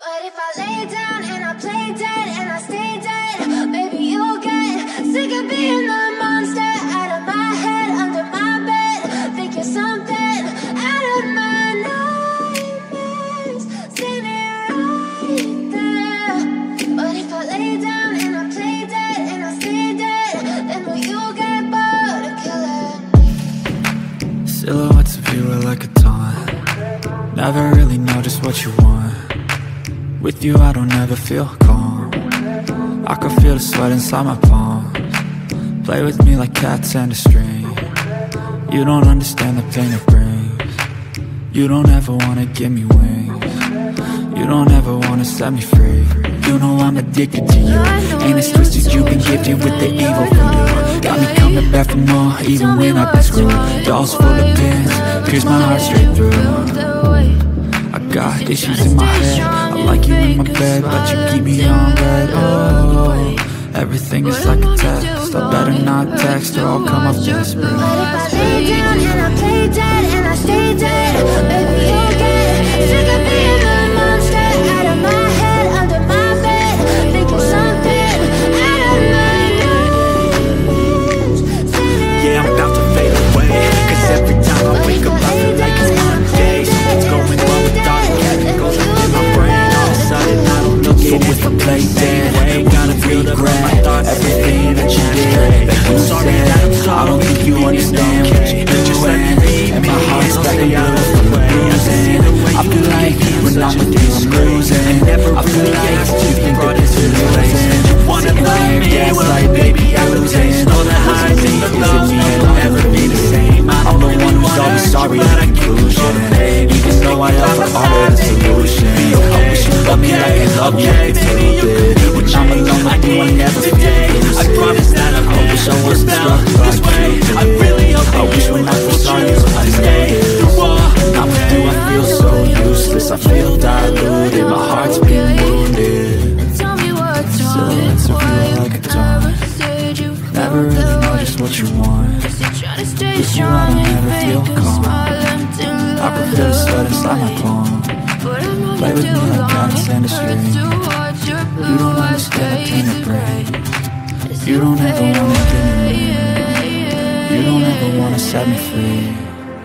But if I lay down and I play dead and I stay dead, maybe you'll get sick of being the monster out of my head, under my bed. Think you're something out of my nightmares. See me right there. But if I lay down and I play dead and I stay dead, then will you get bored of killing me? Silhouettes of you are like a taunt. Never really know just what you want. With you I don't ever feel calm. I can feel the sweat inside my palms. Play with me like cats and a string. You don't understand the pain it brings. You don't ever wanna give me wings. You don't ever wanna set me free. You know I'm addicted to you, and it's twisted, you've been gifted with the evil voodoo. Got me coming back for more, even when I've been screwed. Dolls full of pins, pierce my heart straight through. I got issues in my head, I like you in my bed, but you keep me on red. Oh, everything is like a test, I better not text or I'll come off desperate. But if I lay down and I play dead and I stay dead, maybe you'll get sick of being the monster out of my head, under my bed. Think you're something out of my nightmares. Yeah, I'm about to fade away, cause every time I wake up I feel like it's Monday. Something's going wrong with all the chemicals in my brain. All of a sudden I don't look So if I play dead, gotta regret everything that you did. I'm sorry that I'm sorry, I don't think you understand what you're doing. And my heart's back in blue from bruising. I feel like when I'm with you I'm losing. I feel like you think that this is losing. Sitting there gaslight, baby, I'm losing. All the highs and the lows, it'll never be the same. I'm the one who's always sorry at the conclusion, even though I offer all of the solution. I wish you loved me like I love you, it's a little bit. When I'm alone with you, I never feel I promise that I wish I wasn't stuck this way. I really hope I wish when I first saw you I stay through all. I'm with you, I feel so useless, I feel diluted, my heart's been wounded. Tell me what's Silhouettes of you like a taunt. Never really know just what you want. With you I don't ever feel calm. I can feel the sweat inside my palm. Play with me like cats and a string. You don't understand the pain it brings. You don't ever wanna give me wings. You don't ever wanna set me free.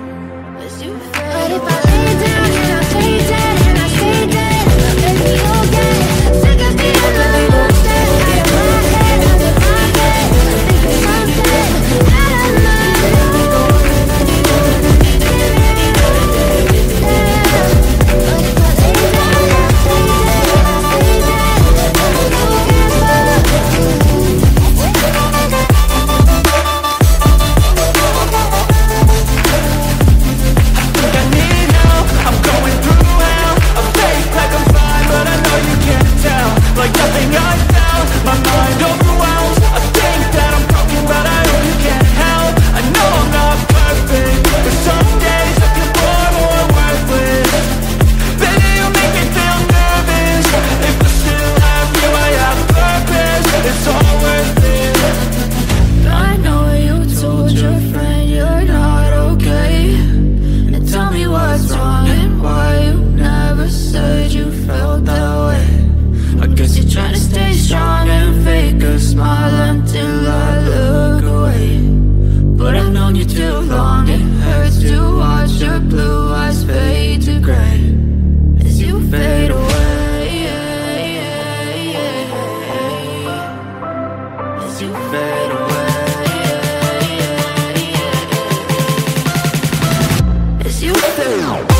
But if I lay down and I play dead and I stay dead, maybe you'll get sick of being the monster out of my head, under my bed. Think you're something out of my like nothing I found, my mind overwhelms. I think that I'm broken, but I know you can't help. I know I'm not perfect, but some days I feel bored or worthless. Baby, you make me feel nervous. If I still have you, I have purpose. It's all worth it. I know you told your friend you're not okay, and tell me what's wrong and why you never said you felt that way. I guess you're trying to stay strong and fake a smile until I look away. But I've known you too long, it hurts to watch your blue eyes fade to gray as you fade away. As you fade away. As you fade away.